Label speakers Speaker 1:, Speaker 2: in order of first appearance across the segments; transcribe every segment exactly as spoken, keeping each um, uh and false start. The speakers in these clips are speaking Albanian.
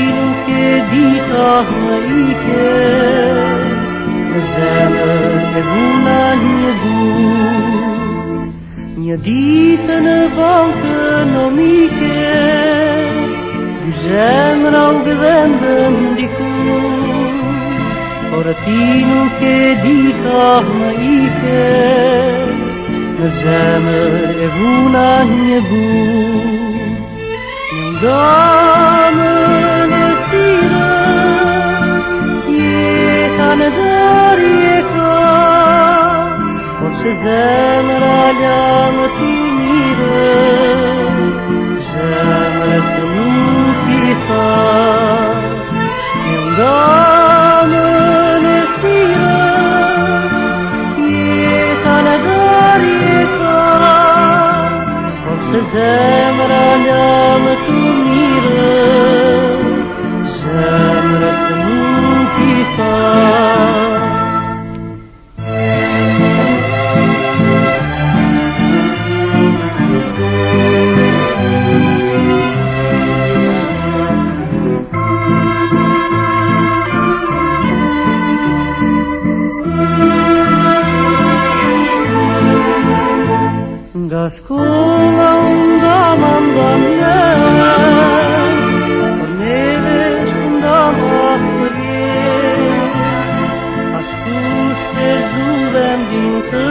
Speaker 1: nuk e dita ike, në zemër e vuna një gur. Një ditë në bank ekonomike, dy zemra u gëdhendën dikur, por ti nuk e dita ike, në zemër e vuna një gur. Një ndamë në sire, jeta në darje ka, por se zemra janë të mire, zemrës nuk i tha. Një ndamë në sire, jeta në darje ka, por se zemra janë të mire, zemrës nuk i tha. Nga shkolla nga manda mjë, por neve shunda ma përje, ashtu se zuvem din të,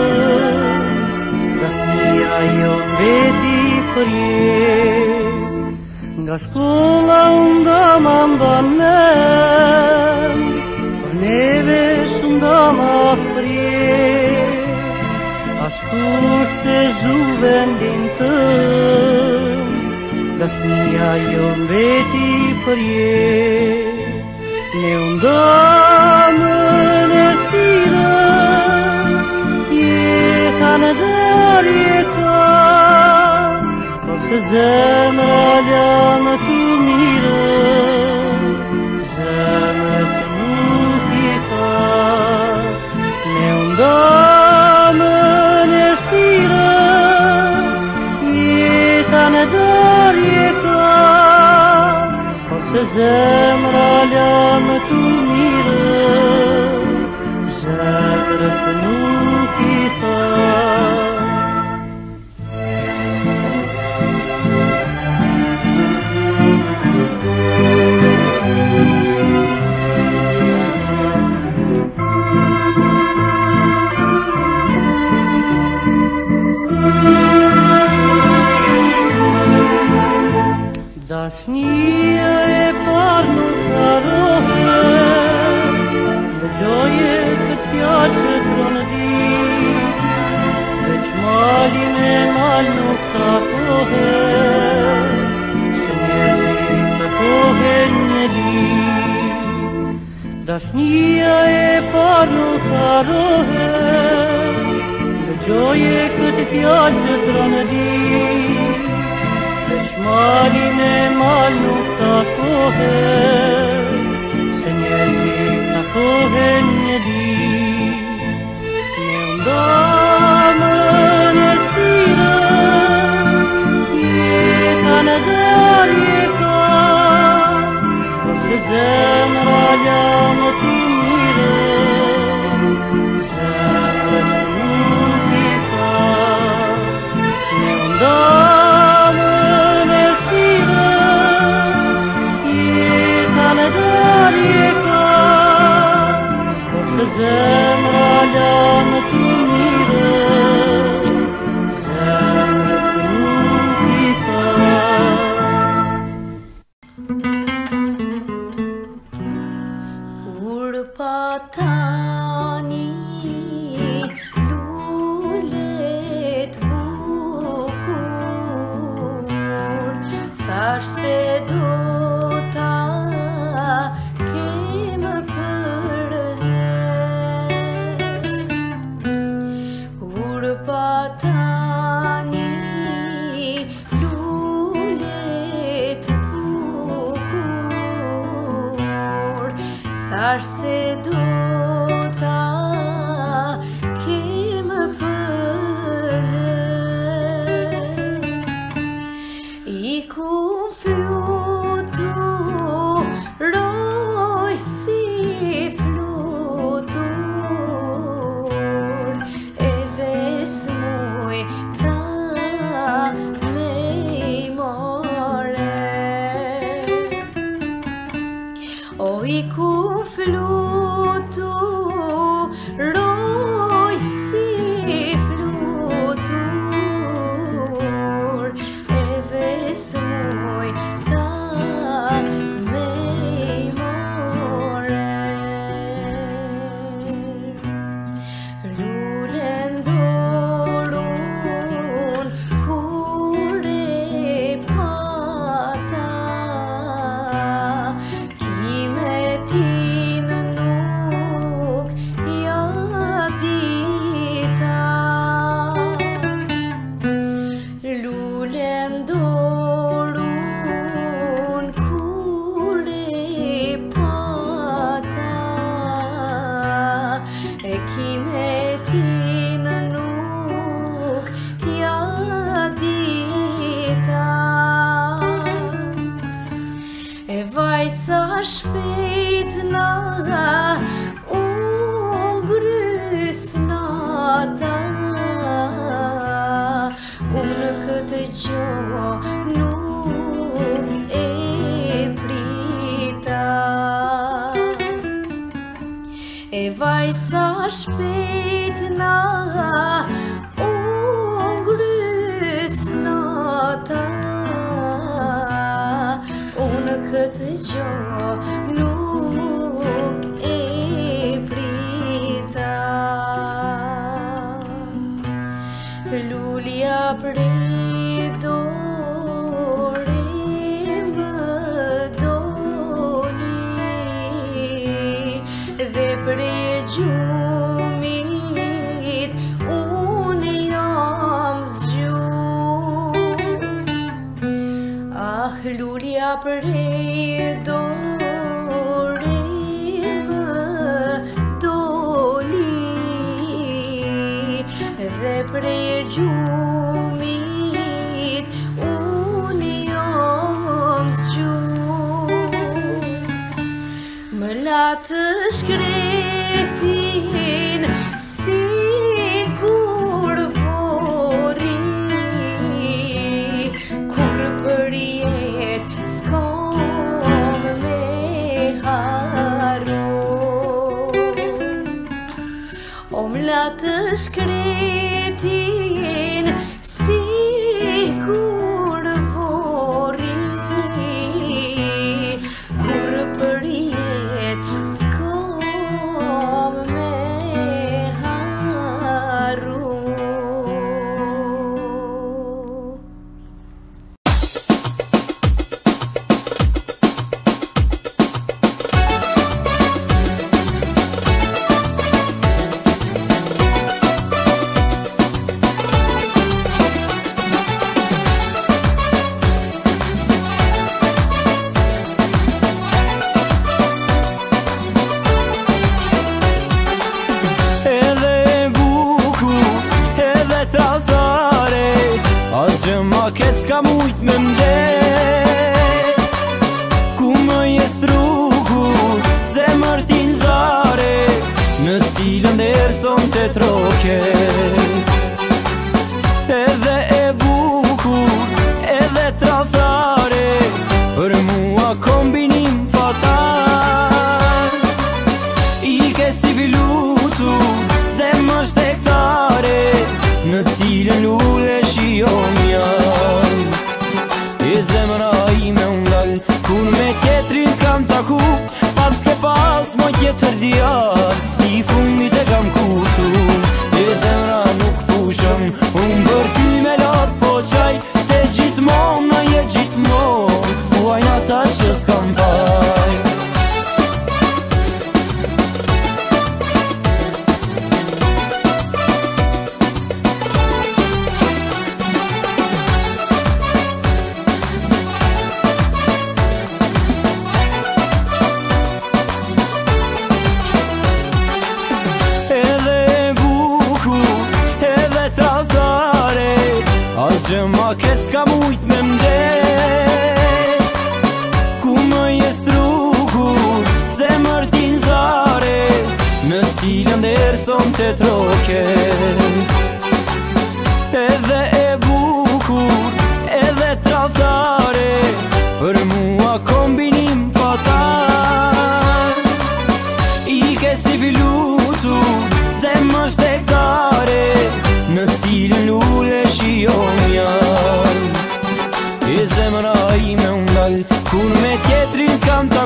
Speaker 1: dasnia jo veti përje. Nga shkolla nga manda mjë, por neve shunda ma përje, ashtu se zuvem din të, dasnia jo veti përje. Ne undamën e sire, jeta në darje ka, por se zemra janë të mire, zemrës nuk i tha. Ne undamën e sire, jeta në darje ka, por se zemra janë të mire, zemrës nuk i tha. Dashnia e parë nuk harohet, dëgjoje këtë fjalë që tronë di, veç mali me mal nuk takohet, se njerëzit takohen një ditë. Dashnia e parë nuk harohet, dëgjoje këtë fjalë që tronë di, veç mali me mal nuk takohet, se njerëzit takohen një ditë. Ne undamën e sire, jeta në darje ka, por se zemra janë të mire, zemrës nuk i tha. Ne undamën e sire, jeta në darje ka, por se zemra janë të mire, zemrës nuk i tha.
Speaker 2: Kur patani lulet bukur, thash se do ta kem për her. Kur patani lulet bukur, thash se do ta kem për her. I ku flutur Roj ku fluturoj si flutur, e vesmoj ta me i morer. Lulen dorun kur e pata, kime tin nuk ja dita. Lulen dorun kur e pata, e kime tin nuk ja dita. E vaj sa shpejt na unë grys nata, unë në këtë gjo nuk e prita. E vaj sa shpejt na unë grys nata, unë këtë gjo nuk e prita. Lulja prej dore më doli, dhe prej gjumit unë jam zgju. Ah, lulja prej dore më doli, dhe prej gjumit unë jam zgju. Më latë shkretin si kur vori, kur për jet s'kam me haru. O më latë shkretin si kur vori, kur për jet s'kam me haru.
Speaker 3: S'ka mujt me mgjet, ku më jes trukur, zemër t'in zare, në cilën derson të troket. Edhe e bukur, edhe tradhare, për mua kombinim fatal. I ke si vilutu, zemër shtektare, në cilën lule shion janë. E zemra ime undal, kun me tjetrin t'kam taku, pas ke pas moj tjetër djar, i fundit e kam kutu. E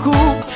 Speaker 3: ku